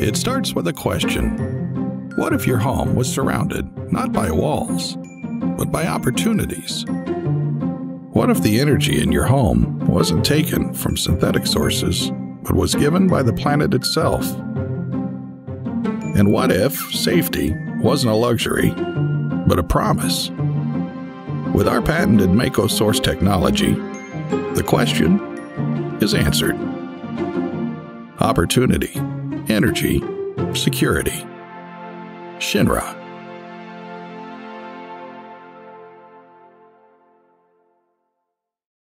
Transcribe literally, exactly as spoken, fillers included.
It starts with a question. What if your home was surrounded not by walls, but by opportunities? What if the energy in your home wasn't taken from synthetic sources, but was given by the planet itself? And what if safety wasn't a luxury, but a promise? With our patented Mako Source technology, the question is answered. Opportunity, energy, security. Shinra.